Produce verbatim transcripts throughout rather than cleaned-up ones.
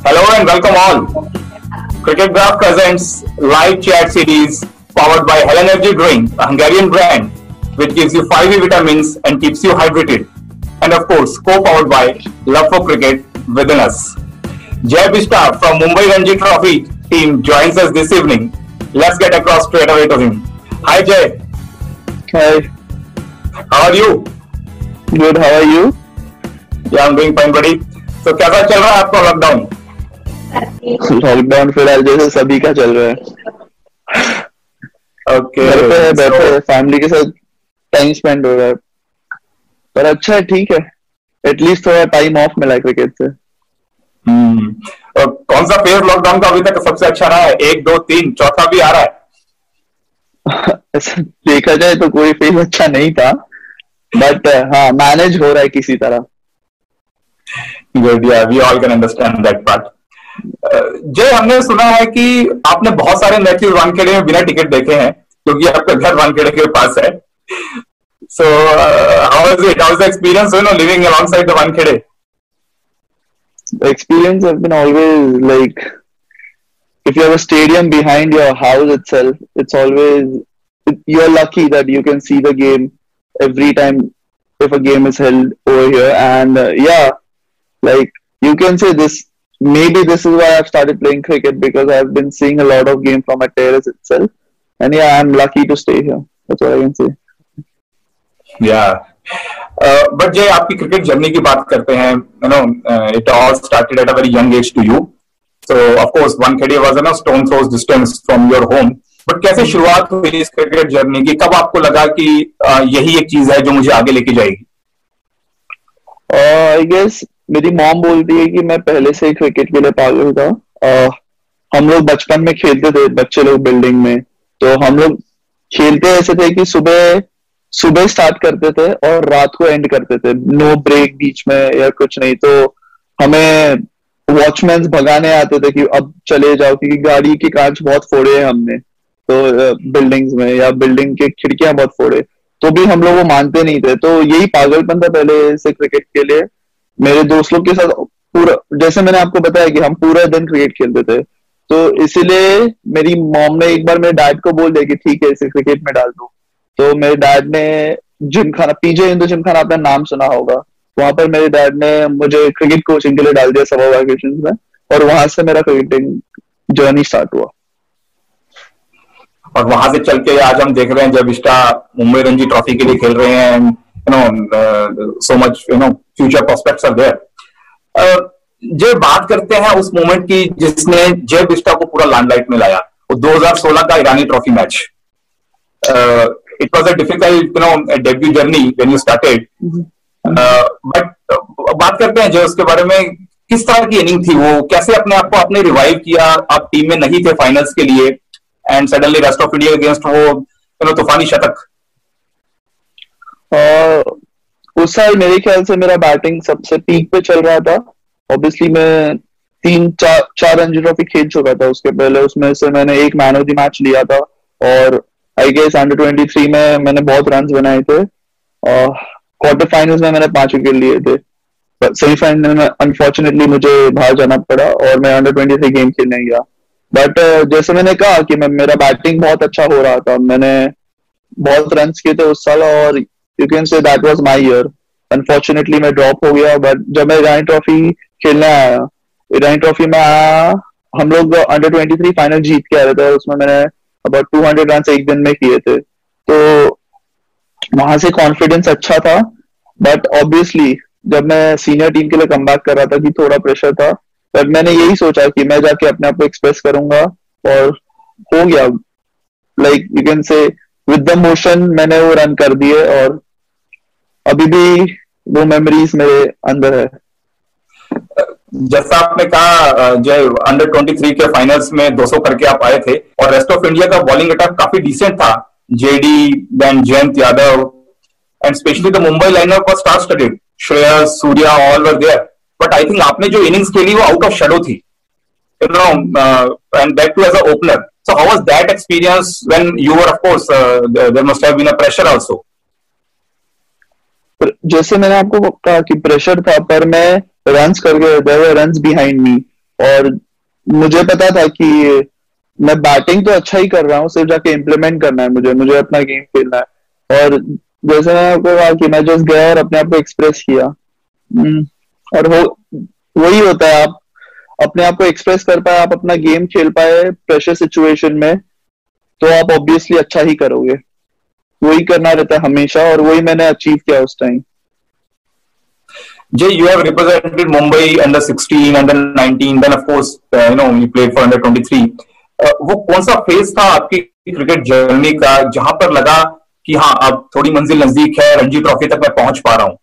Hello and welcome all. Cricket Graph presents live chat series powered by Hell Energy Drink, a Hungarian brand which gives you five E vitamins and keeps you hydrated. And of course, co-powered by Love for Cricket within us. Jay Bishta from Mumbai Ranji Trophy team joins us this evening. Let's get across straight away to him. Hi Jay. Hi. How are you? Good. How are you? Yeah, I'm doing fine, buddy. So कैसा चल रहा है आपका lockdown? Lockdown फिलहाल जैसे सभी का चल रहा है. ओके. घर पे है, बैठे फैमिली के साथ टाइम स्पेंड हो रहा है. पर अच्छा है, ठीक है. एटलीस्ट थोड़ा टाइम ऑफ मिला क्रिकेट से. हम्म. कौन सा फेज लॉकडाउन का अभी तक सबसे अच्छा रहा है? एक, दो, तीन, चौथा भी आ रहा है? ऐसा देखा जाए तो कोई फेज अच्छा नहीं था, बट हाँ मैनेज हो रहा है किसी तरह. Good, yeah, we all can understand that part. जय, हमने सुना है कि आपने बहुत सारे मैचेस वानखेड़े में बिना टिकट देखे हैं क्योंकि आपका घर वानखेड़े के पास है. So uh, how is it? How is the experience, you know, living alongside the Wankhede? The experience has been always like, if you have a stadium behind your house itself, it's always, you're lucky that you can see the game every time if a game is held over here. And uh, yeah, like you can say this, maybe this is why I've started playing cricket, because I've been seeing a lot of game from a terrace itself. And yeah, I'm lucky to stay here. That's what I can say. Yeah. Uh, but Jay, आपकी cricket journey की बात करते हैं. You know, uh, it all started at a very young age to you. So of course, Wankhede was a stone throws distance from your home. But कैसे शुरुआत हुई इस cricket journey की? कब आपको लगा कि uh, यही एक चीज है जो मुझे आगे लेके जाएगी? आई गेस मेरी मॉम बोलती है कि मैं पहले से ही क्रिकेट के लिए पागल था. uh, हम लोग बचपन में खेलते थे, बच्चे लोग बिल्डिंग में. तो हम लोग खेलते ऐसे थे कि सुबह सुबह स्टार्ट करते थे और रात को एंड करते थे, नो ब्रेक बीच में या कुछ नहीं. तो हमें वॉचमैन भगाने आते थे कि अब चले जाओ, क्योंकि गाड़ी के कांच बहुत फोड़े हैं हमने तो बिल्डिंग्स में, या बिल्डिंग के खिड़कियां बहुत फोड़े. तो भी हम लोग वो मानते नहीं थे. तो यही पागलपन था पहले से क्रिकेट के लिए. मेरे दोस्त लोग के साथ पूरा, जैसे मैंने आपको बताया कि हम पूरा दिन क्रिकेट खेलते थे, तो इसीलिए मेरी मॉम ने एक बार मेरे डैड को बोल दिया कि ठीक है इसे क्रिकेट में डाल दो. तो मेरे डैड ने जिम खाना, पीजे हिंदू जिम खाना, आपने नाम सुना होगा, वहां पर मेरे डैड ने मुझे क्रिकेट कोचिंग के लिए डाल दिया समर वैकेशन में, और वहां से मेरा क्रिकेटिंग जर्नी स्टार्ट हुआ. और वहां से चल के आज हम देख रहे हैं जब बिष्टा मुंबई रणजी ट्रॉफी के लिए खेल रहे हैं. You know, so much you know future prospects are there. Jay, बात करते हैं उस मोमेंट की जिसने जय बिष्टा को पूरा लाइमलाइट में लाया, वो दो हज़ार सोलह का Irani trophy match. It was a difficult you know debut journey when you started, but बात करते हैं जय उसके बारे में. किस तरह की इनिंग थी वो? कैसे अपने आप को आपने रिवाइव किया? आप टीम में नहीं थे फाइनल्स के लिए, and suddenly rest of India against वो यू नो तूफानी शतक. uh, उस साल मेरे ख्याल से मेरा बैटिंग सबसे पीक पे चल रहा था. ऑब्वियसली मैं तीन चार चार रणजी ट्रॉफी खेल चुका था उसके पहले. उसमें से मैंने एक मैन ऑफ द मैच लिया था, और I guess under twenty three में मैंने बहुत रन बनाए थे. क्वार्टर uh, फाइनल्स में मैंने पांच विकेट लिए थे. सेमीफाइनल में अनफॉर्चुनेटली मुझे बाहर जाना पड़ा और मैं अंडर ट्वेंटी थ्री गेम खेलने गया. बट uh, जैसे मैंने कहा कि मैं मेरा बैटिंग बहुत अच्छा हो रहा था, मैंने बहुत रन किए थे उस साल, और you can say that was my year. Unfortunately मैं ड्रॉप हो गया. बट जब मैं ईरानी ट्रॉफी खेलने आया, ईरानी ट्रॉफी में आया, हम लोग अंडर ट्वेंटी थ्री फाइनल जीत के आ रहे थे. उसमें मैंने अबाउट टू हंड्रेड रन एक दिन में किए थे. तो वहां से कॉन्फिडेंस अच्छा था. बट ऑब्वियसली जब मैं सीनियर टीम के लिए कम बैक कर रहा था कि थोड़ा प्रेशर था, पर मैंने यही सोचा कि मैं जाके अपने आप को एक्सप्रेस करूंगा, और हो गया. Like you can say with the motion मैंने वो रन कर दिए, और अभी भी वो मेमोरीज मेरे अंदर है. जैसा आपने कहा जय, अंडर ट्वेंटी थ्री के फाइनल्स में दो सौ करके आप आए थे, और रेस्ट ऑफ इंडिया का बॉलिंग अटैक काफी डिसेंट था. JD, then Jayant Yadav, and specially the Mumbai lineup was star studded. Shreyas, Surya, all were there. But I think आपने जो इनिंग्स खेली वो आउट ऑफ शेडो थी, you know, and that too as a opener. So how was that experience when you were? Of course there must have been a pressure also. जैसे मैंने आपको कहा कि प्रेशर था, पर मैं रन्स करके, there were runs behind me, और मुझे पता था कि मैं बैटिंग तो अच्छा ही कर रहा हूँ, सिर्फ जाके इम्प्लीमेंट करना है मुझे मुझे अपना गेम खेलना है। और जैसे मैंने आपको कहा कि मैं जस्ट गया और अपने आप को एक्सप्रेस किया। हम्म, और वो वही होता है, आप अपने आप को एक्सप्रेस कर पाए, आप अपना गेम खेल पाए प्रेशर सिचुएशन में, तो आप ऑब्वियसली अच्छा ही करोगे। वही करना रहता है हमेशा, और वही मैंने अचीव किया उस time. Jay, you have represented Mumbai under sixteen, under nineteen, then of course, uh, you know, you played for under twenty-three. Uh, वो कौन सा फेज था आपकी क्रिकेट जर्नी का जहां पर लगा कि हाँ अब थोड़ी मंजिल नजदीक है, रणजी ट्रॉफी तक मैं पहुंच पा रहा हूँ?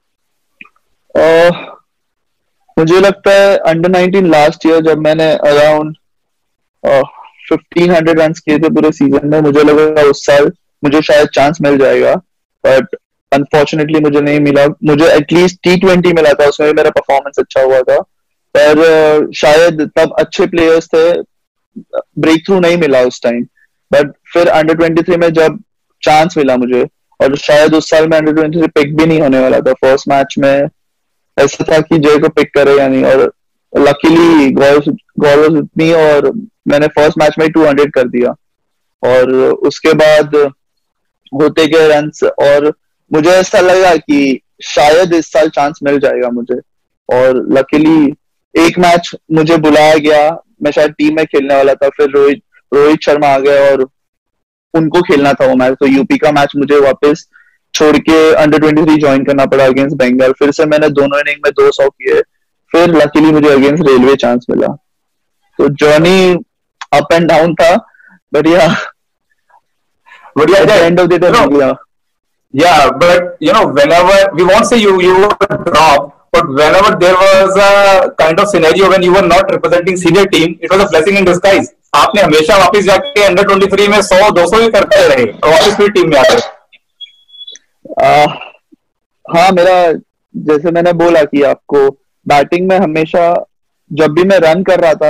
uh, मुझे लगता है अंडर नाइनटीन लास्ट ईयर जब मैंने अराउंड फिफ्टीन हंड्रेड रन किए थे पूरे सीजन में, मुझे लगा उस साल मुझे शायद चांस मिल जाएगा, बट अनफॉर्चुनेटली मुझे नहीं मिला। मुझे एटलीस्ट टी ट्वेंटी मिला था, उसमें मेरा परफॉर्मेंस अच्छा हुआ था, पर शायद तब अच्छे प्लेयर्स थे, ब्रेक थ्रू नहीं मिला उस टाइम। बट फिर अंडर ट्वेंटी थ्री में जब चांस मिला मुझे, और शायद उस साल में अंडर ट्वेंटी थ्री पिक भी नहीं होने वाला था, फर्स्ट मैच में ऐसा था कि जय को पिक करे या नहीं, और luckily God was with me और मैंने फर्स्ट मैच में टू हंड्रेड कर दिया। और उसके बाद होते गए रन्स, और मुझे ऐसा लगा कि शायद इस साल चांस मिल जाएगा मुझे, और लकीली एक मैच मुझे बुलाया गया, मैं शायद टीम में खेलने वाला था, फिर रोहित रोहित शर्मा आ गए और उनको खेलना था वो मैच, तो यूपी का मैच मुझे वापस छोड़ के अंडर ट्वेंटी थ्री ज्वाइन करना पड़ा अगेंस्ट बंगाल। फिर से मैंने दोनों इनिंग में दो सौ किए, फिर लकीली मुझे अगेंस्ट रेलवे चांस मिला। तो जर्नी अप एंड डाउन था, but yeah But yeah, yeah, end of the day no, मिल गया। yeah, but you know, whenever we won't say you you were dropped, but whenever there was a kind of scenario when you were not representing senior team, it was a blessing in disguise. आपने हमेशा वापस जाके under twenty three में सौ दो सौ ही करते रहे और वापस फिर टीम में आते। हाँ, मेरा जैसे मैंने बोला कि आपको बैटिंग में हमेशा जब भी मैं रन कर रहा था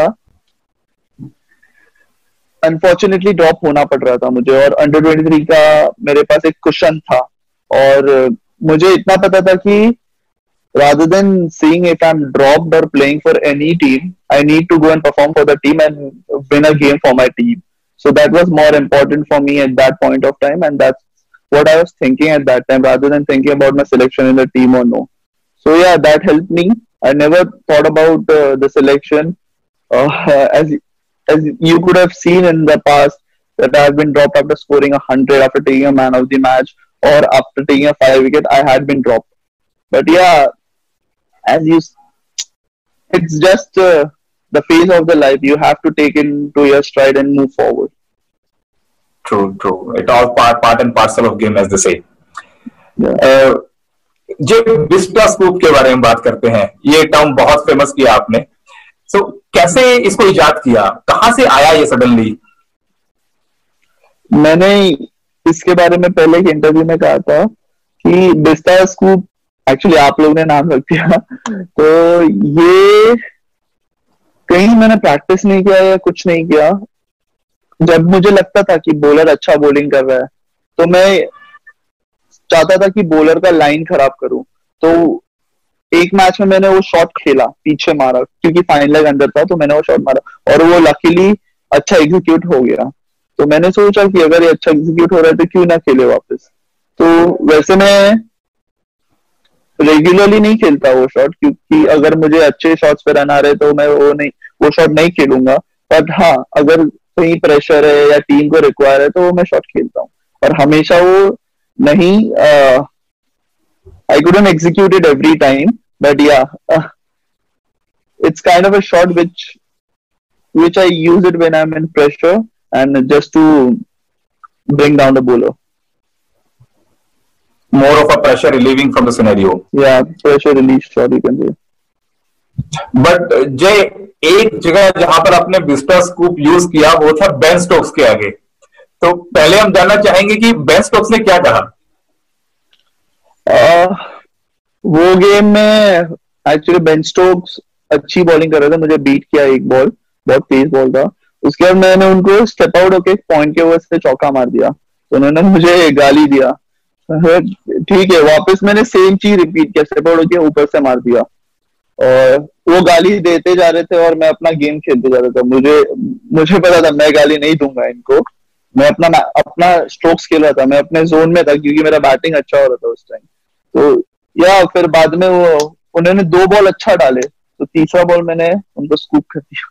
अनफॉर्चुनेटली ड्रॉप होना पड़ रहा था मुझे, और अंडर ट्वेंटी थ्री का मेरे पास एक कुशन था, और मुझे इतना पता था कि rather than seeing if I'm dropped or playing for any team, I need to go and perform for the team and win a game for my team. So that was more important for me at that point of time, and that's what I was thinking at that time, rather than thinking about my selection in the team or no. So yeah, that helped me. I never thought about uh, the selection. Uh, as as you could have seen in the past, that I have been dropped after scoring a hundred, after taking a man of the match, or after taking a five wicket, I had been dropped. But yeah, as you, it's just uh, the phase of the life. You have to take it into your stride and move forward. True, true. It all part part and parcel of game, as they say. Yeah. Uh, जो Bista scoop के बारे में बात करते हैं, ये term बहुत famous किया आपने। सो so, कैसे इसको इजाद किया, कहां से आया ये सडनली? मैंने इसके बारे में पहले एक इंटरव्यू में कहा था कि बिस्टा स्कूप एक्चुअली आप लोग ने नाम रख दिया, तो ये कहीं मैंने प्रैक्टिस नहीं किया या कुछ नहीं किया। जब मुझे लगता था कि बॉलर अच्छा बॉलिंग कर रहा है, तो मैं चाहता था कि बॉलर का लाइन खराब करूं, तो एक मैच में मैंने वो शॉट खेला, पीछे मारा, क्योंकि फाइन लेग अंदर था, तो मैंने वो शॉट मारा और वो लकीली अच्छा एग्जीक्यूट हो गया। तो मैंने सोचा कि अगर ये अच्छा एग्जीक्यूट हो रहा है तो क्यों ना खेले वापस। तो वैसे मैं रेगुलरली नहीं खेलता वो शॉट, क्योंकि अगर मुझे अच्छे शॉट्स पे रन आ रहे तो मैं वो नहीं वो शॉट नहीं खेलूंगा, बट हाँ अगर कहीं प्रेशर है या टीम को रिक्वायर है तो वो मैं शॉट खेलता हूँ। और हमेशा वो नहीं, I couldn't execute it every time, but yeah it's kind of a shot which which I use it when I'm in pressure and just to bring down the bowler. More of a pressure relieving from the scenario. Yeah, pressure release shot you can say. But जय, एक जगह जहां पर आपने vista scoop use किया वो था Ben Stokes के आगे। तो पहले हम जानना चाहेंगे कि बेन स्टोक्स ने क्या कहा? uh, वो गेम में एक्चुअली बेन स्टोक्स अच्छी बॉलिंग कर रहे थे, मुझे बीट किया एक बॉल, बहुत तेज बॉल था। उसके बाद मैंने उनको स्टेप आउट होके पॉइंट के वजह से चौका मार दिया, तो उन्होंने मुझे गाली दिया। ठीक है, वापस मैंने सेम चीज रिपीट किया, स्टेप आउट होके ऊपर से मार दिया। और वो गाली देते जा रहे थे और मैं अपना गेम खेलते जा रहा था। मुझे मुझे पता था मैं गाली नहीं दूंगा इनको, मैं अपना अपना स्ट्रोक्स खेल रहा था, मैं अपने जोन में था क्योंकि मेरा बैटिंग अच्छा हो रहा था उस टाइम। तो या फिर बाद में वो उन्होंने दो बॉल अच्छा डाले, तो तीसरा बॉल मैंने उनको स्कूप कर दिया।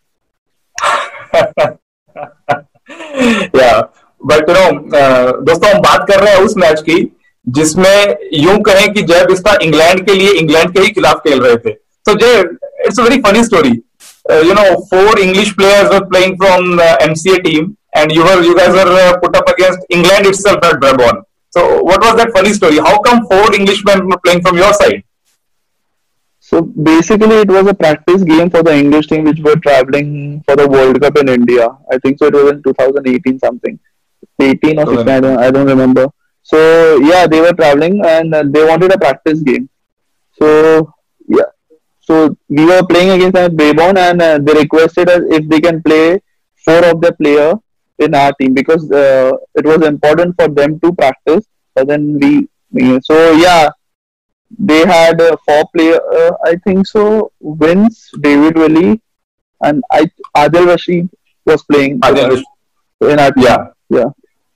या बट नो दोस्तों, हम बात कर रहे हैं उस मैच की जिसमें यूं कहें कि जय बिस्टा इंग्लैंड के लिए इंग्लैंड के ही खिलाफ खेल रहे थे। तो Jay, it's a very funny story, you know four English players were playing from MCA team and you were you guys were uh, put up against England itself at Brabant. So what was that funny story? How come four Englishmen were playing from your side? So basically it was a practice game for the English team which were traveling for the World Cup in India. I think so it was in twenty eighteen something. eighteen or sixteen, I don't, I don't remember. So yeah, they were traveling and uh, they wanted a practice game. So yeah, so we were playing against them at Brabant and uh, they requested us if they can play four of the players in our team because uh, it was important for them to practice. But then we, so yeah, they had uh, four player. Uh, I think so. Vince, David Willey, and I Adil Rashid was playing Adil Rashid. in our team. Yeah, yeah.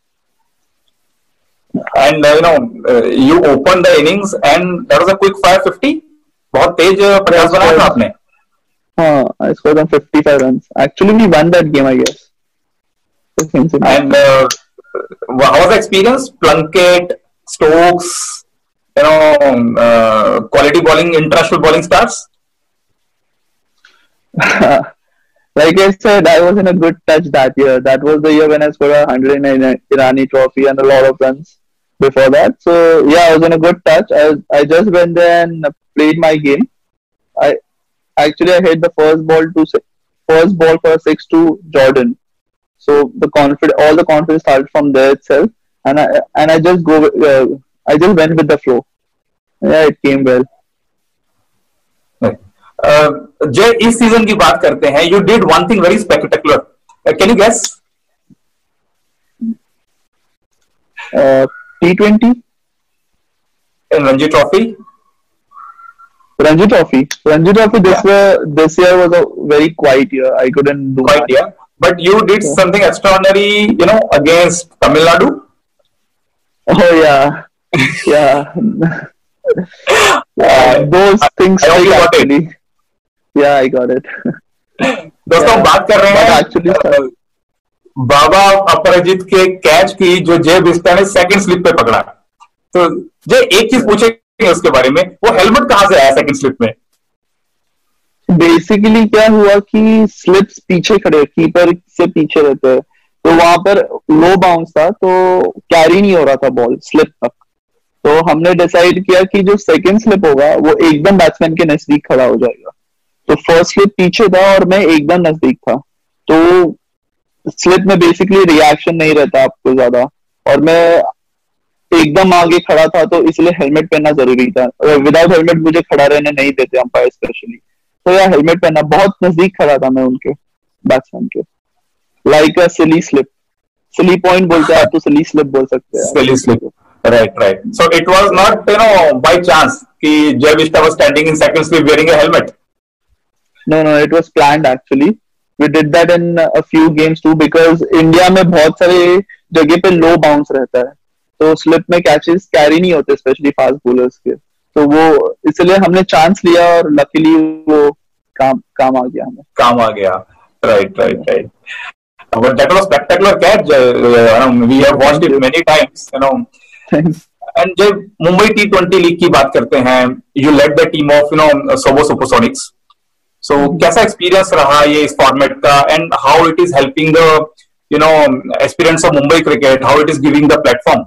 And uh, you know, uh, you opened the innings and that was a quick fire fifty. बहुत तेज प्रयास बनाया था आपने. हाँ, I scored on fifty-five runs. Actually, we won that game, I guess. And uh, how was the experience? Plunkett, Stokes, you know, uh, quality bowling, international bowling stars. Like I said, I was in a good touch that year. That was the year when I scored a one hundred nine Irani Trophy and a lot of runs before that. So yeah, I was in a good touch. I was, I just went there and played my game. I actually I hit the first ball to first ball for a six to Jordan. So the confidence, all the confidence started from there itself, and I and I just go, uh, I just went with the flow. Yeah, it came well. Uh, जय, इस season की बात करते हैं. You did one thing very spectacular. Uh, can you guess? Uh, T twenty in Ranji Trophy. Ranji Trophy. Ranji Trophy. This yeah. year, this year was a very quiet year. I couldn't do quiet year. But you did yeah. something extraordinary, you know, against Tamil Nadu. Oh yeah, yeah. uh, those I, things. I hope you got actually. It. Yeah, I got it. दोस्तों yeah. बात कर रहे हैं actually, बाबा अपराजित के catch की जो जय बिस्टा ने सेकंड स्लिप पे पकड़ा. तो जय, एक चीज पूछेंगे उसके बारे में, वो हेलमेट कहाँ से आया सेकंड स्लिप में? बेसिकली क्या हुआ कि स्लिप्स पीछे खड़े, कीपर से पीछे रहते हैं, तो वहां पर लो बाउंस था तो कैरी नहीं हो रहा था बॉल स्लिप तक. तो हमने डिसाइड किया कि जो सेकंड स्लिप होगा वो एकदम बैट्समैन के नजदीक खड़ा हो जाएगा. तो फर्स्ट स्लिप पीछे था और मैं एकदम नजदीक था, तो स्लिप में बेसिकली रिएक्शन नहीं रहता आपको ज्यादा, और मैं एकदम आगे खड़ा था तो इसलिए हेलमेट पहनना जरूरी था. विदाउट हेलमेट मुझे खड़ा रहने नहीं देते अंपायर स्पेशली. तो यार हेलमेट पहनना, बहुत नजदीक खड़ा था मैं उनके बैट्समैन के. Like a silly slip, silly point बोलते हैं आप, तो सिली स्लिप बोल सकते हैं. Silly slip, right right. So it was not, you know, by chance कि Jay Bista was standing in second slip wearing a helmet. No no, it was planned actually. We did that in a few games too, because India में बहुत सारे जगह पे लो bounce रहता है, तो slip में कैचेस कैरी नहीं होते, स्पेशली फास्ट बॉलर्स के. तो वो इसलिए हमने चांस लिया और लकीली वो काम काम आ गया हमें. काम आ गया. Right right right. But that was spectacular catch. Uh, we have watched it many times, you know. And जब मुंबई टी ट्वेंटी लीग की बात करते हैं, you led the team of, you know, Sobo Supersonics. So कैसा experience रहा ये इस format का, and how it is helping the, you know, aspirants of Mumbai cricket, how it is giving the platform.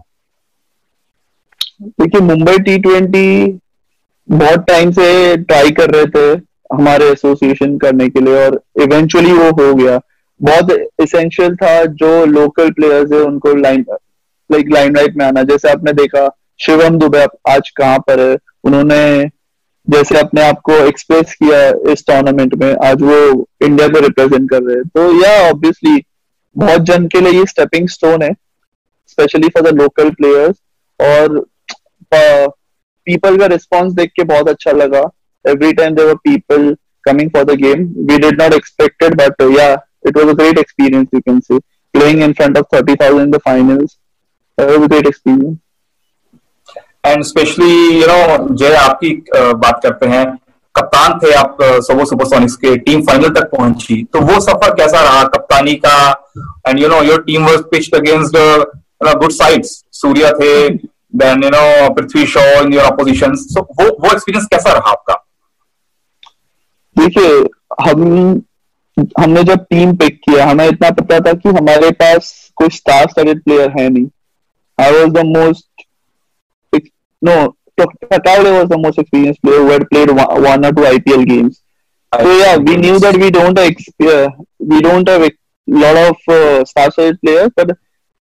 देखिए, मुंबई टी ट्वेंटी बहुत time से try कर रहे थे हमारे एसोसिएशन करने के लिए, और इवेंचुअली वो हो गया. बहुत एसेंशियल था जो लोकल प्लेयर्स है उनको लाइन लाइक लाइमलाइट में आना. जैसे आपने देखा शिवम दुबे आज कहाँ पर है, उन्होंने जैसे अपने आप को एक्सप्रेस किया इस टूर्नामेंट में, आज वो इंडिया को रिप्रेजेंट कर रहे हैं. तो या ऑब्वियसली बहुत जन के लिए ये स्टेपिंग स्टोन है, specially for the local players. और पीपल का रिस्पॉन्स देख के बहुत अच्छा लगा every time there were people coming for the game. We did not expect it, but uh, yeah, it was a great experience, you can say. Playing in front of thirty thousand in the finals, uh, it was a great experience. And specially you know Jay आपकी uh, बात करते हैं, कप्तान थे आप सबो सुपरसोनिक्स के, team final तक पहुंची, तो वो सफर कैसा रहा कप्तानी का? And you know your team was pitched against good sides, Surya थे, then you know Prithvi Shaw in your opposition, so वो वो एक्सपीरियंस कैसा रहा आपका? देखिए, हम हमने जब टीम पिक किया, हमें इतना पता था कि हमारे पास कोई स्टार स्टडेड प्लेयर है नहीं. I was the most no Patawale was the most experienced player who had played one, one or two I P L games. So yeah, we knew that we don't have uh, we don't have a lot of uh, star-studded players, but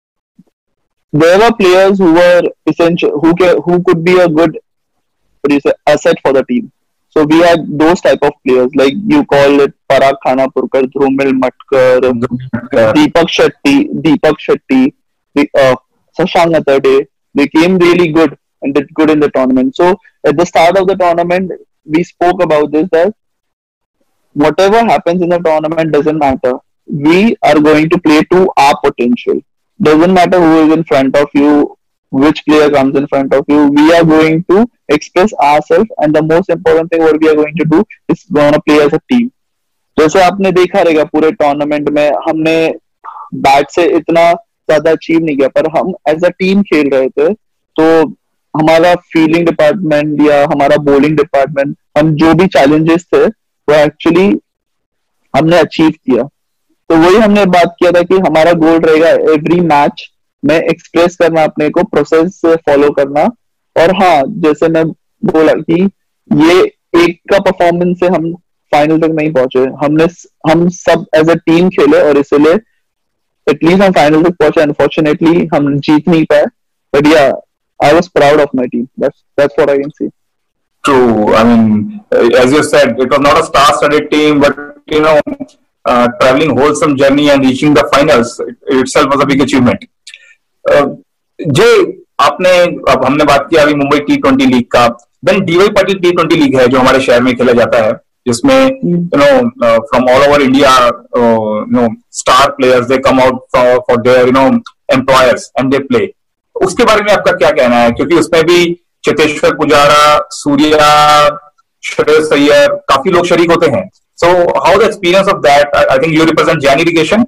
there were players who were essential, who can, who could be a good, what do you say, asset for the team. So we had those type of players, like you call it Parag Khanapurkar, Dhrumil Matkar, Deepak Shetty, Deepak Shetty, uh, Shashank Atade. They came really good and did good in the tournament. So at the start of the tournament, we spoke about this, that whatever happens in the tournament doesn't matter. We are going to play to our potential. Doesn't matter who is in front of you, which player comes in front of you. We are going to express ourselves, and the most important thing what we are going to do is going to play as a team. जैसे आपने देखा रहेगा पूरे tournament में हमने bat से इतना ज्यादा अचीव नहीं किया, पर हम एज अ टीम खेल रहे थे, तो हमारा फील्डिंग डिपार्टमेंट या हमारा बॉलिंग डिपार्टमेंट, हम जो भी चैलेंजेस थे वो एक्चुअली हमने अचीव किया. तो वही हमने बात किया था कि हमारा गोल रहेगा एवरी मैच में एक्सप्रेस करना अपने को, प्रोसेस फॉलो करना. और हाँ, जैसे मैं बोला कि ये एक का परफॉर्मेंस से हम फाइनल तक नहीं पहुंचे, हमने हम सब एज अ टीम खेले और इसलिए एटलीस्ट हम फाइनल तक पहुंचे. अनफॉर्चुनेटली हम जीत नहीं पाए, बट या I was proud of my team. That's that's what I can say. True. I mean, as you said, it was not a star-studded team, but you know, uh, traveling wholesome journey and reaching the finals it, itself was a big achievement. Uh, जय, आपने अब हमने बात की अभी Mumbai T twenty league का, then DY Patil T twenty league है जो हमारे शहर में खेला जाता है, जिसमें you know from all over India you know star players they come out for for their you know employers and they play. उसके बारे में आपका क्या कहना है? क्योंकि उसमें भी चेतेश्वर पुजारा, सूर्या, श्रेयस अय्यर, काफी लोग शरीक होते हैं. So how the experience of that? I think you represent Jain irrigation.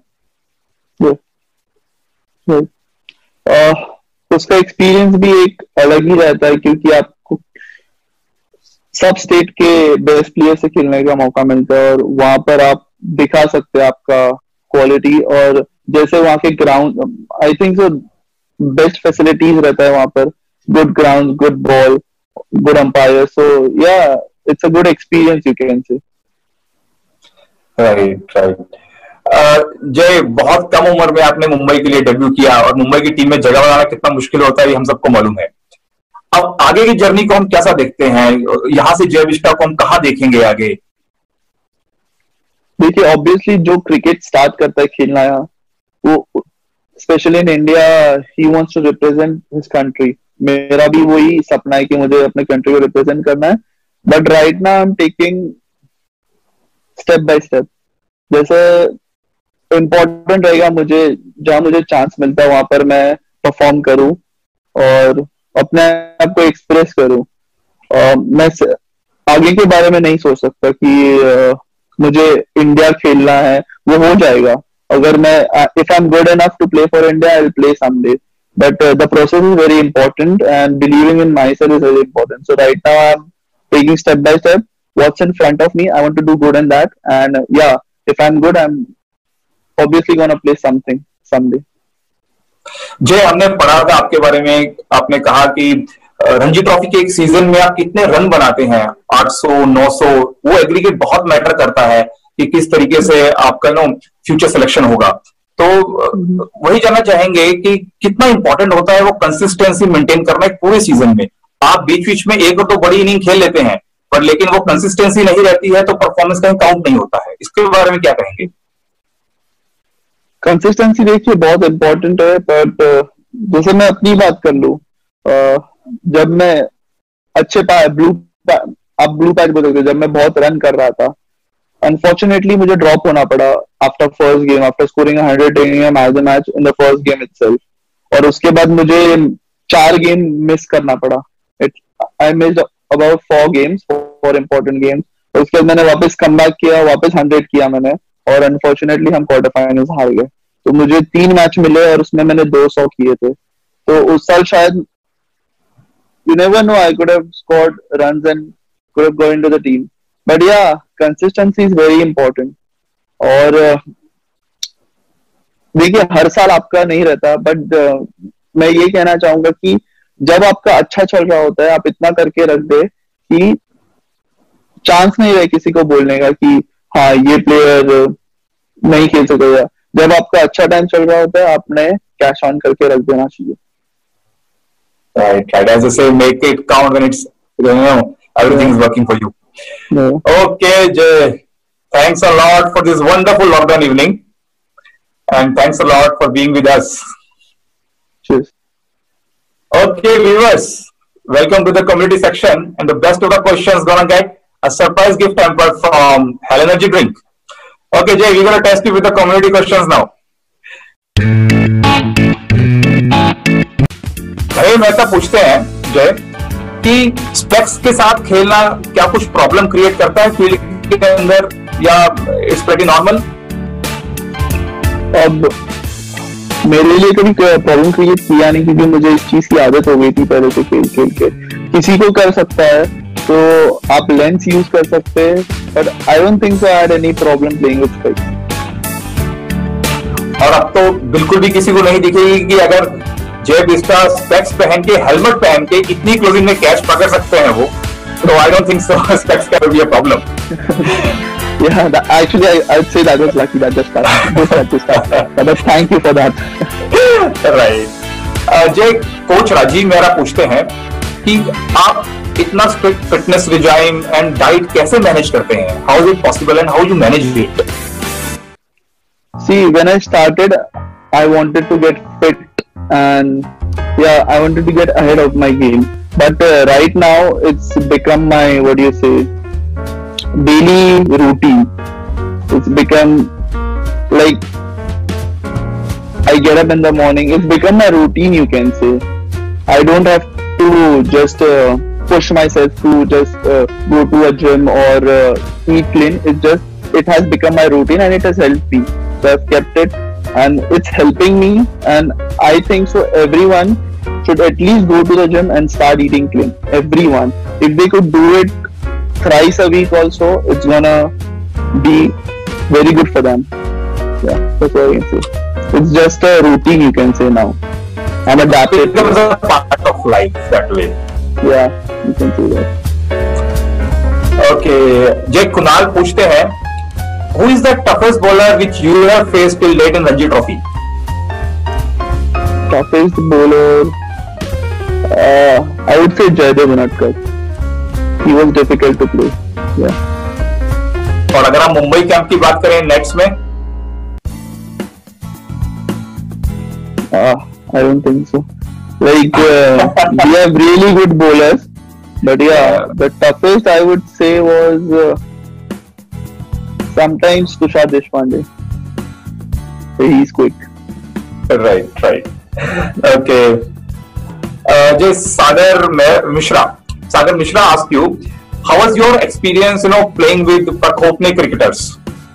उसका एक्सपीरियंस भी एक अलग ही रहता है, क्योंकि आपको सब स्टेट के बेस्ट प्लेयर से खेलने का मौका मिलता है और वहां पर आप दिखा सकते हैं आपका क्वालिटी. और जैसे वहां के ground, I think so best facilities रहता है वहां पर, good ground, good ball, good umpire. So yeah it's a good experience, you can say. Right right. Jay, बहुत कम उम्र में आपने मुंबई के लिए डेब्यू किया और मुंबई की टीम में जगह बनाना कितना मुश्किल होता है ये हम सबको मालूम है. अब आगे की जर्नी को हम कैसा देखते हैं? यहाँ से जय विस्टा को हम कहाँ देखेंगे आगे? देखिए, ऑब्वियसली जो क्रिकेट स्टार्ट करता है खेलना, वो specially in India, he wants to represent his country. मेरा भी वही सपना है कि मुझे अपने कंट्री को रिप्रेजेंट करना है, but right now I am taking step by step. जैसे इम्पोर्टेंट रहेगा मुझे, जहां मुझे चांस मिलता है वहां पर मैं परफॉर्म करूं और अपने आप को एक्सप्रेस करूं. मैं आगे के बारे में नहीं सोच सकता कि मुझे इंडिया खेलना है, वो हो जाएगा. अगर मैं if I'm good enough to play for India, I'll play someday. But uh, the process is very important, and believing in myself is very important. So right now I'm taking step by step. What's in front of me, I want to do good in that. And uh, yeah, if I'm good, I'm obviously gonna play something someday. जय, हमने पढ़ा था आपके बारे में, आपने कहा कि रणजी ट्रॉफी के एक सीजन में आप कितने रन बनाते हैं, आठ सौ, नौ सौ, वो एग्रीगेट बहुत मैटर करता है कि किस तरीके से आपका नो फ्यूचर सिलेक्शन होगा. तो वही जानना चाहेंगे कि कितना इंपॉर्टेंट होता है वो कंसिस्टेंसी मेंटेन करना एक पूरे सीजन में. आप बीच बीच में एक और तो बड़ी इनिंग खेल लेते हैं, पर लेकिन वो कंसिस्टेंसी नहीं रहती है तो परफॉर्मेंस कहीं काउंट नहीं होता है. इसके बारे में क्या कहेंगे? कंसिस्टेंसी देखिए बहुत इंपॉर्टेंट है, बट जैसे मैं अपनी बात कर लूं, जब मैं अच्छे ब्लू आप ब्लू पैच बोल सकते हो, जब मैं बहुत रन कर रहा था, अनफॉर्चुनेटली मुझे ड्रॉप होना पड़ा after first game, after scoring hundred taking match the match in the first game itself, और उसके बाद मुझे चार गेम मिस करना पड़ा. It I missed about four games, four important games. उसके बाद मैंने वापस कम बैक किया, वापस हंड्रेड किया मैंने, और अनफॉर्चुनेटली हम क्वार्टर फाइनल्स हार गए. तो मुझे तीन मैच मिले और उसमें मैंने दो सौ किए थे. तो उस साल शायद you never know, I could have scored runs and could have gone into the team. But yeah, consistency is very important. और देखिए हर साल आपका नहीं रहता, बट मैं ये कहना चाहूंगा कि जब आपका अच्छा चल रहा होता है, आप इतना करके रख दे कि चांस नहीं रहे किसी को बोलने का कि हाँ ये प्लेयर नहीं खेल सकेगा. जब आपका अच्छा टाइम चल रहा होता है, आपने कैश ऑन करके रख देना चाहिए. Right, right. As I say, make it count when it's, you know, everything yeah. is working for you. Yeah. Okay, Jay. Thanks a lot for this wonderful lockdown evening. And thanks a lot for being with us. Cheers. Okay, viewers. Welcome to the community section. And the best of the questions gonna get a surprise gift hamper from Hell Energy Drink. Okay, Jay, we're gonna test you with the community questions now. भाई मेहता पूछते हैं जय कि specs के साथ खेलना क्या कुछ प्रॉब्लम क्रिएट करता है फील्ड के अंदर, या इट्स प्रीटी नॉर्मल? अब मेरे लिए कभी प्रॉब्लम क्रिएट किया नहीं, क्योंकि मुझे इस चीज की आदत हो गई थी पहले से खेल खेल के. किसी को कर सकता है, तो आप लेंस यूज कर सकते हैं, but I don't think so I had any problem playing with specs. और अब तो बिल्कुल भी किसी को नहीं दिखेगी कि अगर जय बिस्टा स्पेक्स पहन के, हेलमेट पहन के इतनी क्लोजिंग में कैच पकड़ सकते हैं वो, तो I don't think so specs can be a problem. Yeah, that, actually, I, I'd say that was lucky that just started. But thank you for that. Right. Uh, Jay, coach Rajeev Mehra पूछते हैं कि आप इतना strict fitness regime and diet कैसे manage करते हैं? How is it possible and how you manage it? See, when I started, I wanted to get fit, and yeah, I wanted to get ahead of my game. But uh, right now, it's become my, what do you say, daily routine. It's become like I get up in the morning. It's become my routine, you can say. I don't have to just uh, push myself to just uh, go to a gym or uh, eat clean. It's just, it has become my routine and it has helped me. So I've kept it and it's helping me, and I think so everyone should at least go to the gym and start eating clean. Everyone. If they could do it thrice a week also, it's gonna be very good for them. Yeah, that's what I can say. It's just a routine, you can say now. I'm adapted. It becomes a part of life that way. Yeah, you can say that. Okay, Jay Kunal पूछते हैं, who is the toughest bowler which you have faced till date in Ranji Trophy? Toughest bowler, uh, I would say Jaydev Unadkat. He was difficult to play. Yeah. और अगर हम Mumbai camp की बात करें nets में? Uh, I don't think so. Like uh, we have really good bowlers, but yeah, the toughest I would say was uh, sometimes Tushar Deshpande. He's quick. Right, right. Okay. Uh, just Sagar Mishra. Sagar Mishra asked you, how was your experience, you know, playing with Pakhopne cricketers?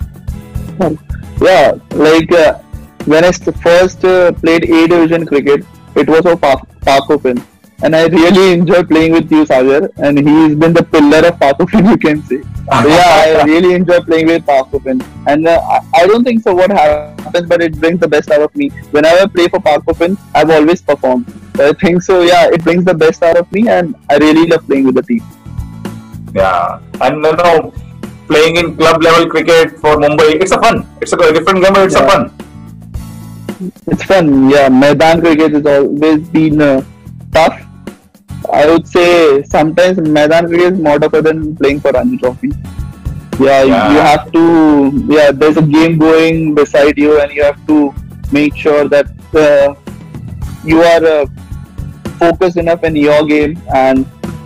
Yeah, like uh, when I first uh, played A Division cricket, it was of Pakhopne, and I really enjoy playing with you, Sagar, and he has been the pillar of Pakhopne, you can say. So yeah, I really enjoy playing with Pakhopne, and uh, I, I don't think so what happens, but it brings the best out of me. Whenever I play for Pakhopne, I've always performed. So I think so, yeah, it brings the best out of me, and I really love playing with the team. Yeah, and you know, playing in club level cricket for Mumbai, it's a fun. It's a different game, but it's yeah. a fun. It's fun, yeah. Maidan cricket has always been uh, tough. I would say sometimes Maidan cricket is more tougher than playing for Ranji Trophy. Yeah, yeah, you have to, yeah, there's a game going beside you, and you have to make sure that uh, you are uh, focused enough in your game, and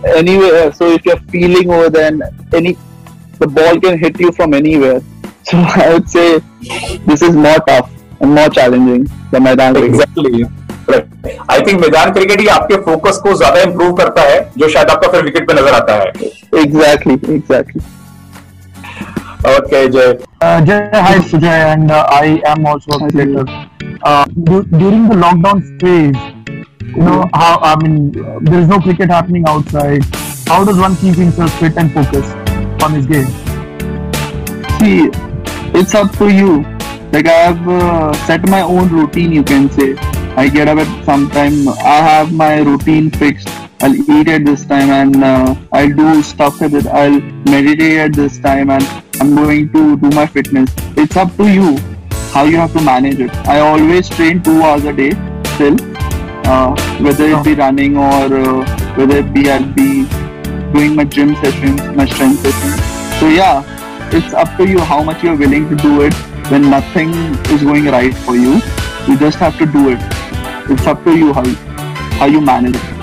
anywhere. So if you're feeling over, then any the ball can hit you from anywhere. So I would say this is more tough and more challenging than maidan cricket. Exactly. I think maidan cricket ही आपके focus को ज्यादा improve करता है, जो शायद आपका फिर विकेट पे नजर आता है. Exactly, exactly. Okay, Jay. Uh, Jay, hi Sujay, and uh, I am also a cricketer. Uh, du- during the lockdown phase, you know how I mean there is no cricket happening outside. How does one keep himself fit and focused on his game? See, it's up to you. Like I have uh, set my own routine, you can say. I get up at some time. I have my routine fixed. I'll eat at this time, and uh, I'll do stuff with it. I'll meditate at this time, and I'm going to do my fitness. It's up to you how you have to manage it. I always train two hours a day still, uh, whether it be running or uh, whether it be I'll be doing my gym sessions, my strength sessions. So yeah, it's up to you how much you're willing to do it when nothing is going right for you. You just have to do it. It's up to you how you, how you manage it.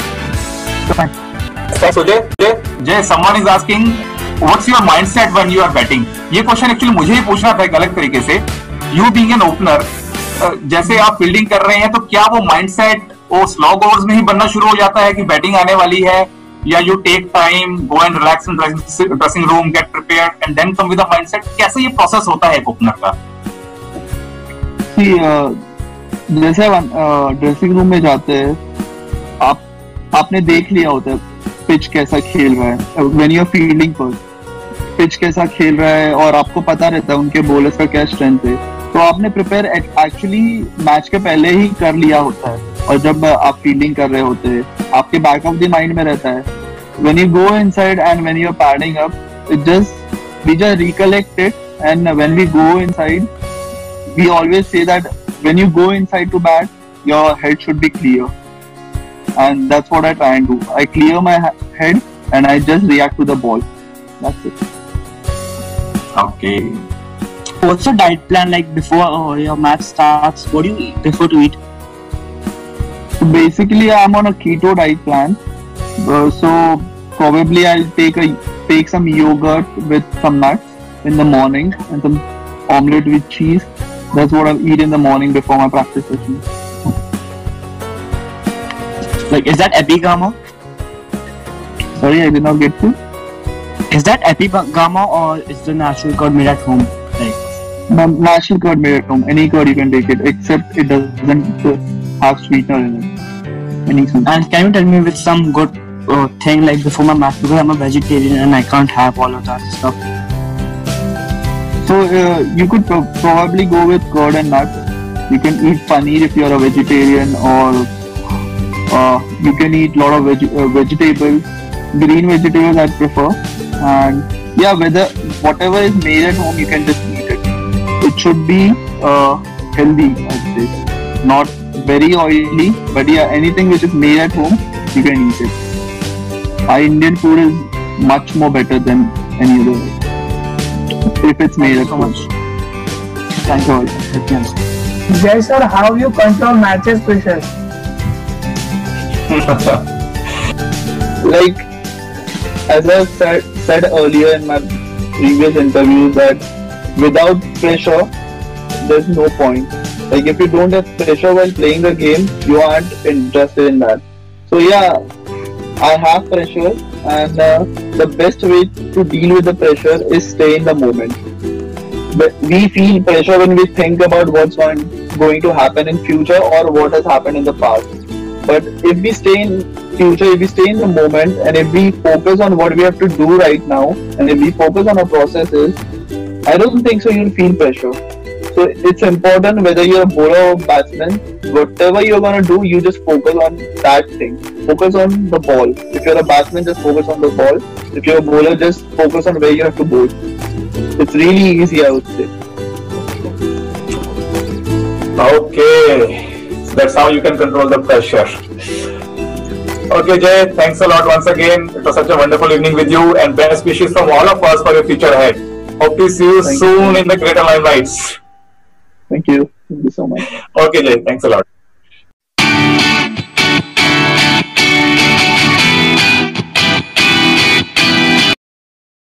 So Jay, Jay, Jay, someone is asking, what's your mindset when you are batting? ये question actually मुझे ही पूछना था एक अलग तरीके से. You being an opener, जैसे आप फील्डिंग कर रहे हैं, तो क्या वो माइंडसेट वो स्लॉग ओवर्स में ही बनना शुरू हो जाता है कि बैटिंग आने वाली है, या you take time, go and relax in dressing room, get prepared and then come with the mindset? कैसे ये प्रोसेस होता है एक ओपनर का? See, uh, जैसे ड्रेसिंग रूम में जाते हैं, आप आपने देख लिया होता है पिच कैसा खेल रहा है. व्हेन यू आर फील्डिंग पर पिच कैसा खेल रहा है और आपको पता रहता है उनके बॉलर्स का क्या स्ट्रेंथ है, तो आपने प्रिपेयर एक्चुअली मैच के पहले ही कर लिया होता है. और जब आप फील्डिंग कर रहे होते हैं, आपके बैक ऑफ द माइंड में रहता है. When you go inside and when you are padding up, it just we just recollect it, and when we go inside, we always say that when you go inside to bat, your head should be clear, and that's what I try and do. I clear my head and I just react to the ball. That's it. Okay. What's your diet plan like before uh, your match starts? What do you eat, prefer to eat? So basically, I'm on a keto diet plan. Uh, so probably I'll take a take some yogurt with some nuts in the morning and some omelette with cheese. That's what I'll eat in the morning before my practice session. Like, is that Epigama? Sorry, I did not get you. Is that Epigama or is the natural curd made at home? Like, no, natural curd made at home. Any curd you can take it, except it doesn't have sweetener in it. Any sweetener. And can you tell me with some good uh, thing like before my match, because I'm a vegetarian and I can't have all of that stuff. So uh, you could pro- probably go with curd and nuts. You can eat paneer if you're a vegetarian, or uh, you can eat a lot of veg- uh, vegetables. Green vegetables I prefer. And yeah, whether whatever is made at home, you can just eat it. It should be uh, healthy, I'd say. Not very oily, but yeah, anything which is made at home, you can eat it. Our Indian food is much more better than any other. If it's made so much. Thank you all. Jay sir, how you control matches pressure? Like, as I said, said earlier in my previous interviews, that without pressure, there's no point. Like, if you don't have pressure while playing the game, you aren't interested in that. So yeah, I have pressure, and uh, the best way to deal with the pressure is stay in the moment. But we feel pressure when we think about what's going, going to happen in future or what has happened in the past. But if we stay in future, if we stay in the moment, and if we focus on what we have to do right now, and if we focus on our processes, I don't think so you'll feel pressure. So it's important whether you're a bowler or batsman, whatever you're gonna do, you just focus on that thing. Focus on the ball. If you're a batsman, just focus on the ball. If you're a bowler, just focus on where you have to bowl. It's really easy, I would say. Okay, so that's how you can control the pressure. Okay, Jay, thanks a lot once again. It was such a wonderful evening with you, and best wishes from all of us for your future ahead. Hope to see you Thank soon you. in the Greater Limelights. Thank you. Thank you so much. Okay, Jay, thanks a lot.